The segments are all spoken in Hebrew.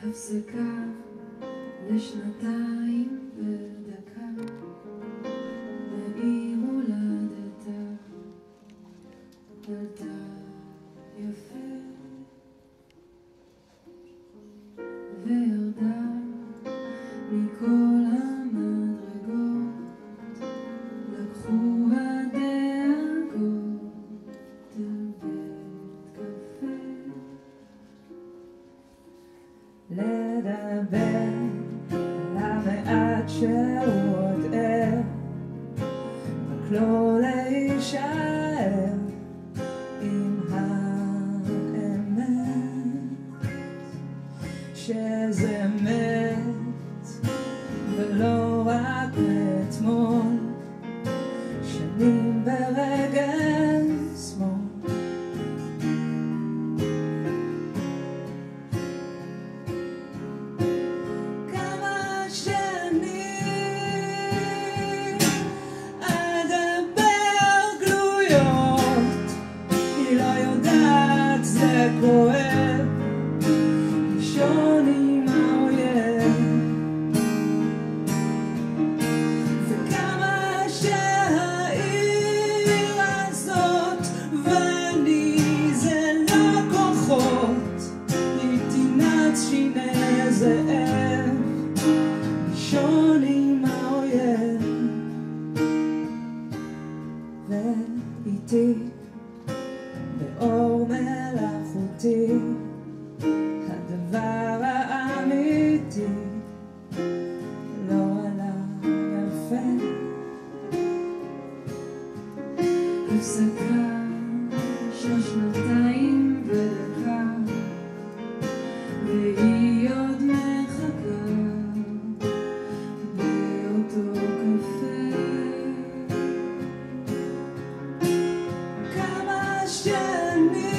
הפסקה לשנתיים בדקה, בעיר הולדתה דלתה יפה וירדה מכל המדרגות, לקחו הדאגות לבית קפה. לדבר על המעט שהוא עוד ער, רק לא להישאר עם האמת שזה מת, ולא רק אתמול, שנים ברגל שמאל. כואב לישון עם האויב, וכמה שהעיר הזאת ואני זה לא כוחות, נתינת שיני זאב, לישון עם האויב. ואיתי באור מלאכותי הדבר האמיתי לא עלה יפה. הפסקה של שנתיים בדקה, והיא עוד מחכה באותו קפה. כמה שנים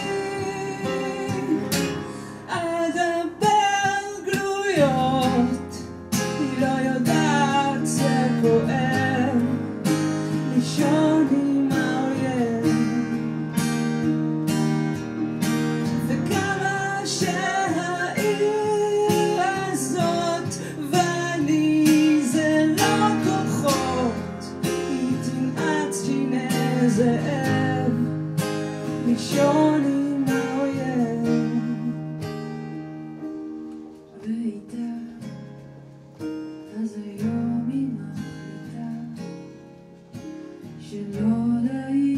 אדבר גלויות, היא לא יודעת זה כואב, לישון עם האויב. וכמה שהעיר הזאת ואני זה לא כוחות, היא תנעץ שיני זאב, לישון עם האויב. ואיתה אז היום היא מחליטה שלא להעיר